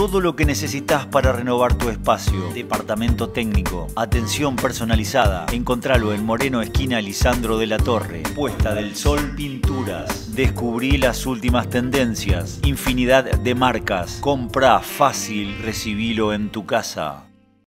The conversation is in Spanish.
todo lo que necesitas para renovar tu espacio. Departamento técnico, atención personalizada. Encontralo en Moreno esquina Lisandro de la Torre. Puesta del Sol Pinturas. Descubrí las últimas tendencias. Infinidad de marcas. Comprá fácil, recibilo en tu casa.